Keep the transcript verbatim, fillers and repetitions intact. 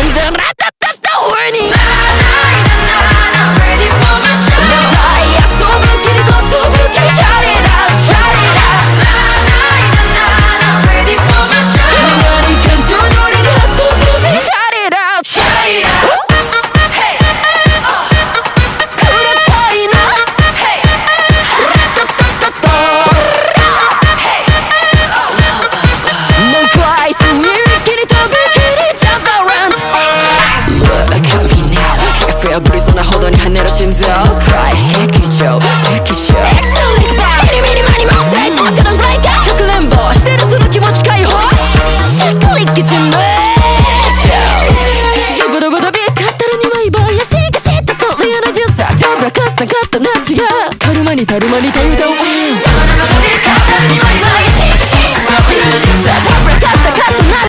ぶりそうなほどに跳ねる心臓 Cry 劇場劇場 Excellent bar ミニミニマニモン大丈夫なブレイカーかくれんぼしてるその気持ち解放しっかりきちむズブドブドビー買ったらにまい棒やしがしってそれやなじゅっさたぶらかすなかったなちがたるまにたるまに手